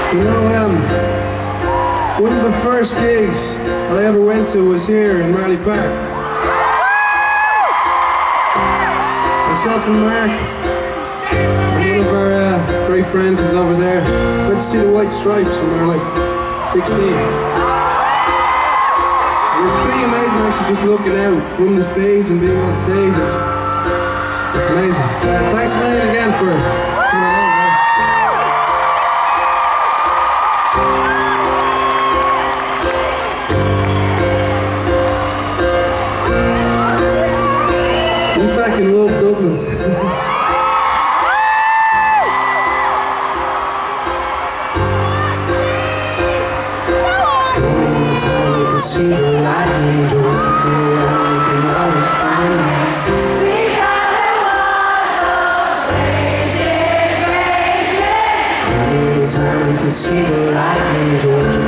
You know, one of the first gigs that I ever went to was here in Marlay Park. Myself and Mark, and one of our great friends was over there. Went to see the White Stripes when we were like 16. And it's pretty amazing actually just looking out from the stage and being on stage. It's amazing. Thanks a million again for coming along. We fucking love Dublin. Coming to town, you can see the lightning. Don't you feel like you can always find me? We got the water raging, raging. Coming to town, you can see the lightning. Don't you